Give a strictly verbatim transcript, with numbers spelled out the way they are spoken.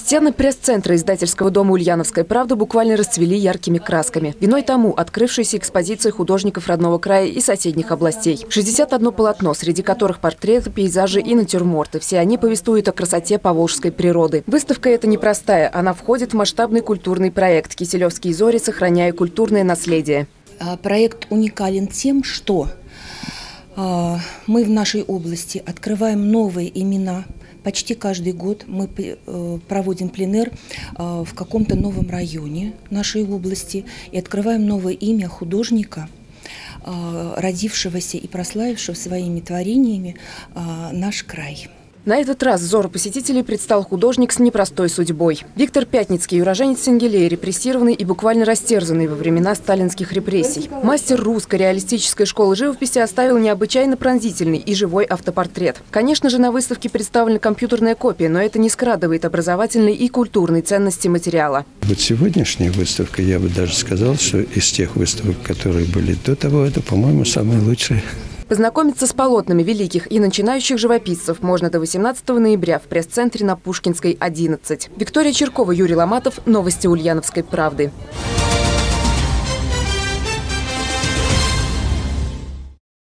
Стены пресс-центра издательского дома «Ульяновская правда» буквально расцвели яркими красками. Виной тому открывшаяся экспозиция художников родного края и соседних областей. шестьдесят одно полотно, среди которых портреты, пейзажи и натюрморты. Все они повествуют о красоте поволжской природы. Выставка эта непростая. Она входит в масштабный культурный проект «Киселевские зори. Сохраняя культурное наследие». Проект уникален тем, что мы в нашей области открываем новые имена. Почти каждый год мы проводим пленэр в каком-то новом районе нашей области и открываем новое имя художника, родившегося и прославившего своими творениями наш край. На этот раз взору посетителей предстал художник с непростой судьбой. Виктор Пятницкий, уроженец Сенгилея, репрессированный и буквально растерзанный во времена сталинских репрессий. Мастер русской реалистической школы живописи оставил необычайно пронзительный и живой автопортрет. Конечно же, на выставке представлена компьютерная копия, но это не скрадывает образовательной и культурной ценности материала. Вот сегодняшняя выставка, я бы даже сказал, что из тех выставок, которые были до того, это, по-моему, самая лучшая. Познакомиться с полотнами великих и начинающих живописцев можно до восемнадцатого ноября в пресс-центре на Пушкинской, одиннадцать. Виктория Черкова, Юрий Ломатов. Новости Ульяновской правды.